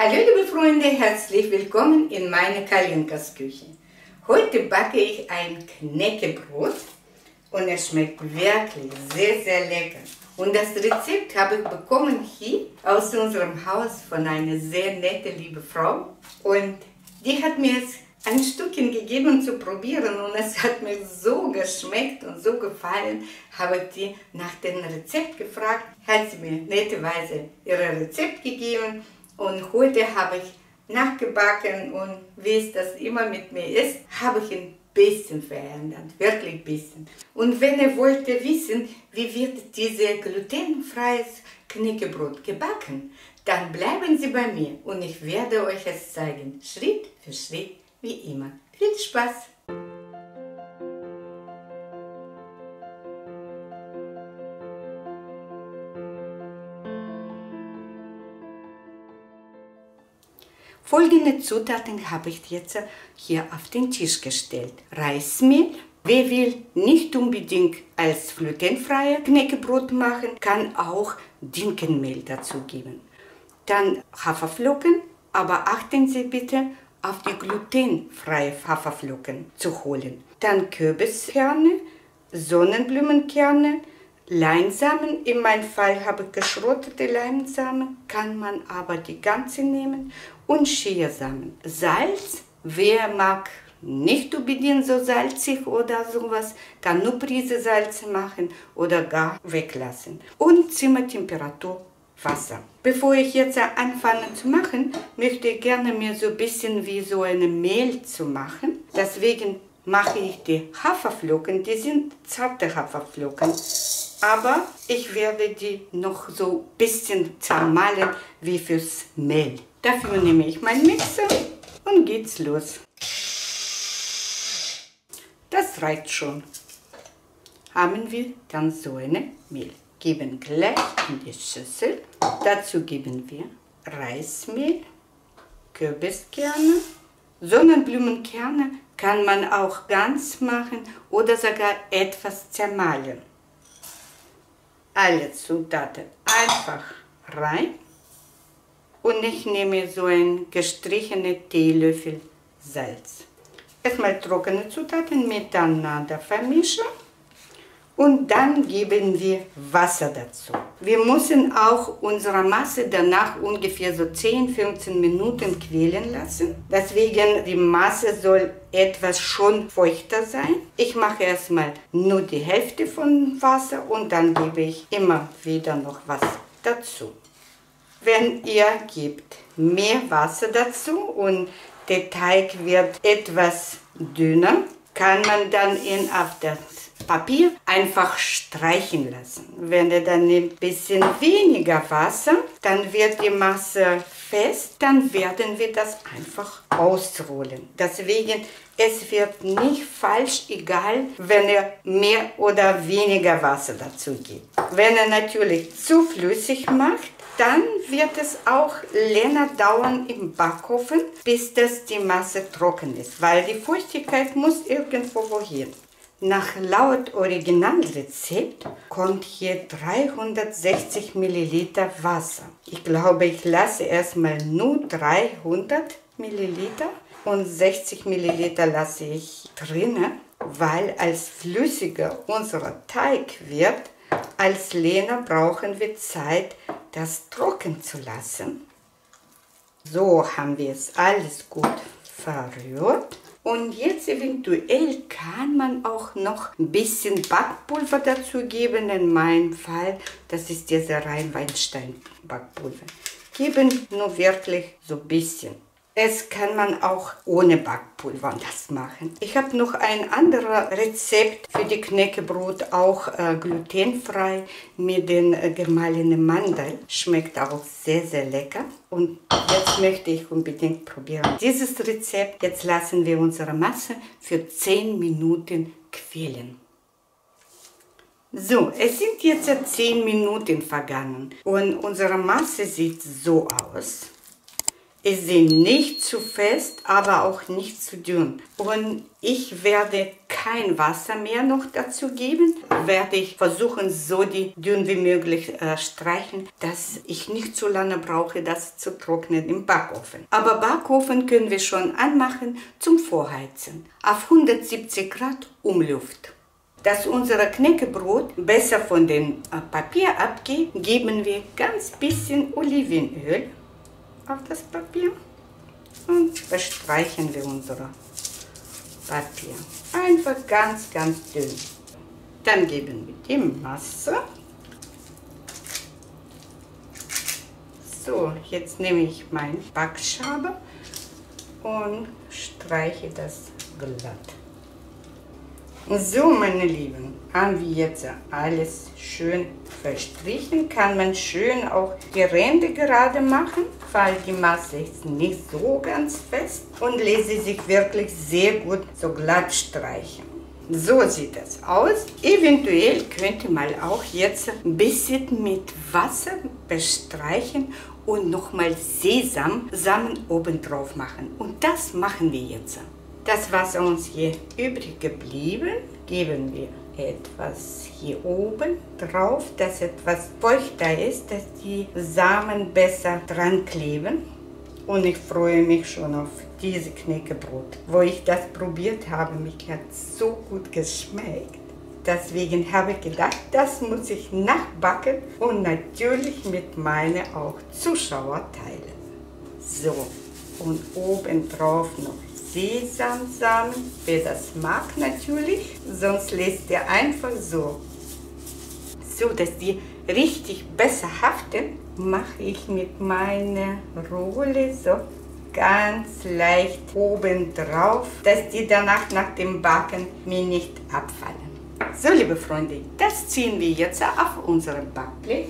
Hallo liebe Freunde, herzlich willkommen in meiner Kalinkas Küche. Heute backe ich ein Knäckebrot und es schmeckt wirklich sehr, sehr lecker. Und das Rezept habe ich bekommen hier aus unserem Haus von einer sehr nette liebe Frau. Und die hat mir es ein Stückchen gegeben zu probieren und es hat mir so geschmeckt und so gefallen, habe ich die nach dem Rezept gefragt, hat sie mir netterweise ihr Rezept gegeben. Und heute habe ich nachgebacken und wie es das immer mit mir ist, habe ich ein bisschen verändert, wirklich ein bisschen. Und wenn ihr wollt wissen, wie wird dieses glutenfreies Knäckebrot gebacken, dann bleiben Sie bei mir und ich werde euch es zeigen, Schritt für Schritt, wie immer. Viel Spaß! Folgende Zutaten habe ich jetzt hier auf den Tisch gestellt. Reismehl. Wer will nicht unbedingt als glutenfreie Knäckebrot machen, kann auch Dinkelmehl dazu geben. Dann Haferflocken, aber achten Sie bitte auf die glutenfreie Haferflocken zu holen. Dann Kürbiskerne, Sonnenblumenkerne, Leinsamen, in meinem Fall habe ich geschrottete Leinsamen, kann man aber die ganze nehmen, und Chiasamen. Salz, wer mag nicht unbedingt so salzig oder sowas, kann nur Prise Salz machen oder gar weglassen. Und Zimmertemperatur Wasser. Bevor ich jetzt anfange zu machen, möchte ich gerne mir so ein bisschen wie so eine Mehl zu machen. Deswegen mache ich die Haferflocken, die sind zarte Haferflocken, aber ich werde die noch so ein bisschen zermahlen wie fürs Mehl. Dafür nehme ich meinen Mixer und geht's los. Das reicht schon. Haben wir dann so eine Mehl. Geben gleich in die Schüssel. Dazu geben wir Reismehl, Kürbiskerne, Sonnenblumenkerne kann man auch ganz machen oder sogar etwas zermahlen. Alle Zutaten einfach rein und ich nehme so einen gestrichenen Teelöffel Salz. Erstmal trockene Zutaten miteinander vermischen und dann geben wir Wasser dazu. Wir müssen auch unsere Masse danach ungefähr so 10-15 Minuten quellen lassen. Deswegen die Masse soll etwas schon feuchter sein. Ich mache erstmal nur die Hälfte von Wasser und dann gebe ich immer wieder noch was dazu. Wenn ihr gebt mehr Wasser dazu und der Teig wird etwas dünner, kann man dann ihn auf das Papier einfach streichen lassen. Wenn ihr dann ein bisschen weniger Wasser, dann wird die Masse fest, dann werden wir das einfach ausrollen. Deswegen, es wird nicht falsch, egal, wenn ihr mehr oder weniger Wasser dazu gebt. Wenn ihr natürlich zu flüssig macht, dann wird es auch länger dauern im Backofen, bis das die Masse trocken ist, weil die Feuchtigkeit muss irgendwo wohin. Nach laut Originalrezept kommt hier 360 ml Wasser. Ich glaube, ich lasse erstmal nur 300 ml und 60 ml lasse ich drinnen, weil als flüssiger unser Teig wird, als Lena brauchen wir Zeit, das trocken zu lassen. So haben wir es alles gut verrührt. Und jetzt eventuell kann man auch noch ein bisschen Backpulver dazu geben. In meinem Fall, das ist dieser Rhein-Weinstein-Backpulver. Geben nur wirklich so ein bisschen. Es kann man auch ohne Backpulver das machen. Ich habe noch ein anderes Rezept für die Knäckebrot, auch glutenfrei mit den gemahlenen Mandeln. Schmeckt auch sehr, sehr lecker. Und jetzt möchte ich unbedingt probieren dieses Rezept. Jetzt lassen wir unsere Masse für 10 Minuten quellen. So, es sind jetzt 10 Minuten vergangen und unsere Masse sieht so aus. Es sind nicht zu fest, aber auch nicht zu dünn. Und ich werde kein Wasser mehr noch dazu geben. Werde ich versuchen, so dünn wie möglich streichen, dass ich nicht zu lange brauche, das zu trocknen im Backofen. Aber Backofen können wir schon anmachen zum Vorheizen. Auf 170 Grad Umluft. Dass unser Knäckebrot besser von dem Papier abgeht, geben wir ganz bisschen Olivenöl auf das Papier und bestreichen wir unser Papier. Einfach ganz, ganz dünn. Dann geben wir die Masse. So, jetzt nehme ich meinen Backschaber und streiche das glatt. So, meine Lieben, haben wir jetzt alles schön verstrichen. Kann man schön auch die Ränder gerade machen, weil die Masse ist nicht so ganz fest und lässt sie sich wirklich sehr gut so glatt streichen. So sieht das aus. Eventuell könnte man auch jetzt ein bisschen mit Wasser bestreichen und nochmal Sesamsamen oben drauf machen. Und das machen wir jetzt. Das, was uns hier übrig geblieben, geben wir etwas hier oben drauf, dass etwas feuchter ist, dass die Samen besser dran kleben. Und ich freue mich schon auf dieses Knäckebrot. Wo ich das probiert habe, mich hat so gut geschmeckt. Deswegen habe ich gedacht, das muss ich nachbacken und natürlich mit meinen auch Zuschauern teilen. So, und oben drauf noch Sesamsamen, wer das mag natürlich, sonst lässt ihr einfach so. So, dass die richtig besser haften, mache ich mit meiner Rolle so ganz leicht oben drauf, dass die danach nach dem Backen mir nicht abfallen. So, liebe Freunde, das ziehen wir jetzt auf unserem Backblech.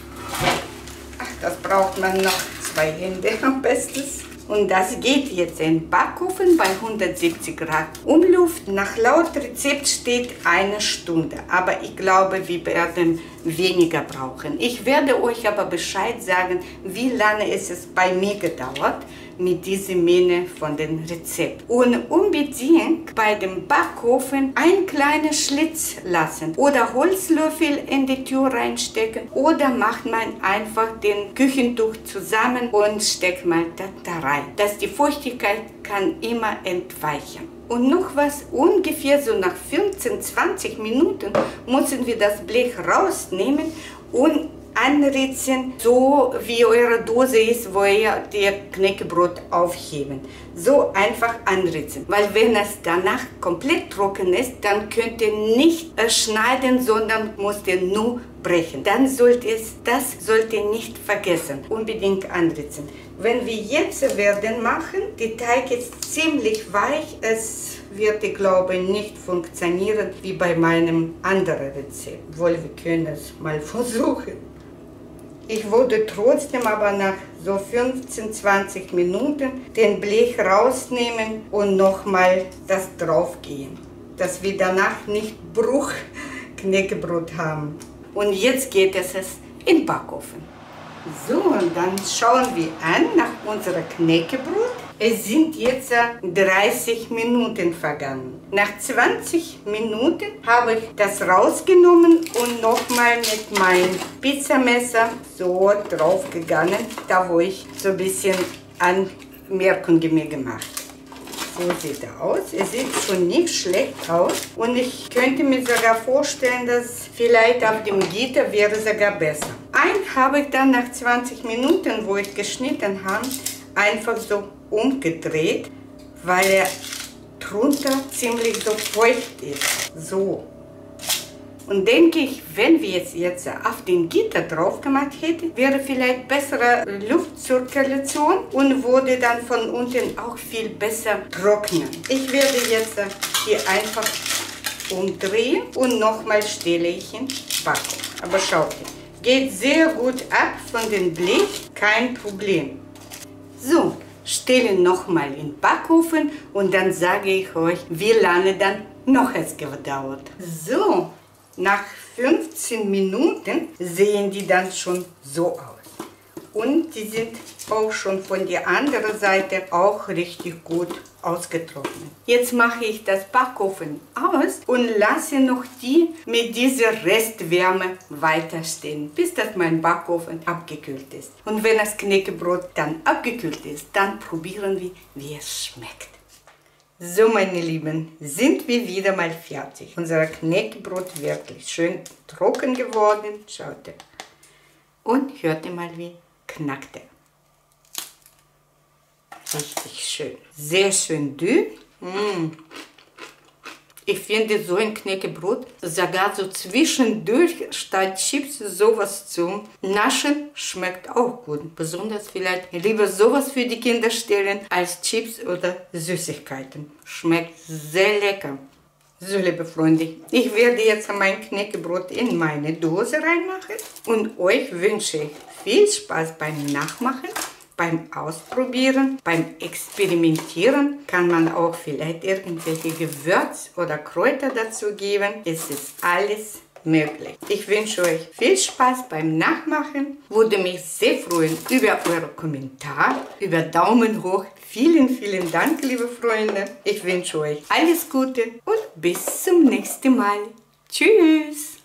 Ach, das braucht man noch 2 Hände am besten. Und das geht jetzt in den Backofen bei 170 Grad Umluft. Nach laut Rezept steht 1 Stunde, aber ich glaube, wir werden weniger brauchen. Ich werde euch aber Bescheid sagen, wie lange es bei mir gedauert mit dieser Menge von dem Rezept. Und unbedingt bei dem Backofen einen kleinen Schlitz lassen oder Holzlöffel in die Tür reinstecken oder macht man einfach den Küchentuch zusammen und steckt mal das da rein. Dass die Feuchtigkeit kann immer entweichen. Und noch was, ungefähr so nach 15-20 Minuten müssen wir das Blech rausnehmen und anritzen, so wie eure Dose ist, wo ihr das Knäckebrot aufheben. So einfach anritzen, weil wenn es danach komplett trocken ist, dann könnt ihr nicht schneiden, sondern müsst ihr nur brechen. Dann sollt ihr nicht vergessen, unbedingt anritzen. Wenn wir jetzt werden machen, der Teig ist ziemlich weich, es wird, ich glaube, nicht funktionieren wie bei meinem anderen Rezept. Wohl, wir können es mal versuchen. Ich würde trotzdem aber nach so 15-20 Minuten den Blech rausnehmen und nochmal das draufgehen, dass wir danach nicht Bruchknäckebrot haben. Und jetzt geht es in den Backofen. So, und dann schauen wir an nach unserem Knäckebrot. Es sind jetzt 30 Minuten vergangen. Nach 20 Minuten habe ich das rausgenommen und nochmal mit meinem Pizzamesser so draufgegangen, da wo ich so ein bisschen Anmerkungen mir gemacht habe. So sieht er aus. Es sieht schon nicht schlecht aus und ich könnte mir sogar vorstellen, dass vielleicht auf dem Gitter wäre sogar besser. Einen habe ich dann nach 20 Minuten, wo ich geschnitten habe, einfach so umgedreht, weil er drunter ziemlich so feucht ist. So. Und denke ich, wenn wir es jetzt auf den Gitter drauf gemacht hätten, wäre vielleicht bessere Luftzirkulation und würde dann von unten auch viel besser trocknen. Ich werde jetzt hier einfach umdrehen und nochmal stelle ich in Backofen. Aber schaut, geht sehr gut ab von dem Blech, kein Problem. So, stellen nochmal in den Backofen und dann sage ich euch, wie lange dann noch es gedauert. So, nach 15 Minuten sehen die dann schon so aus. Und die sind auch schon von der anderen Seite auch richtig gut ausgetrocknet. Jetzt mache ich das Backofen aus und lasse noch die mit dieser Restwärme weiter stehen, bis das mein Backofen abgekühlt ist. Und wenn das Knäckebrot dann abgekühlt ist, dann probieren wir, wie es schmeckt. So, meine Lieben, sind wir wieder mal fertig. Unser Knäckebrot wirklich schön trocken geworden. Schaut ihr. Und hört ihr mal, wie knackt er. Richtig schön. Sehr schön dünn. Ich finde so ein Knäckebrot sogar so zwischendurch statt Chips sowas zum Naschen schmeckt auch gut. Besonders vielleicht lieber sowas für die Kinder stellen als Chips oder Süßigkeiten. Schmeckt sehr lecker. So, liebe Freunde, ich werde jetzt mein Knäckebrot in meine Dose reinmachen und euch wünsche ich viel Spaß beim Nachmachen. Beim Ausprobieren, beim Experimentieren kann man auch vielleicht irgendwelche Gewürz oder Kräuter dazu geben. Es ist alles möglich. Ich wünsche euch viel Spaß beim Nachmachen. Würde mich sehr freuen über eure Kommentare, über Daumen hoch. Vielen, vielen Dank, liebe Freunde. Ich wünsche euch alles Gute und bis zum nächsten Mal. Tschüss!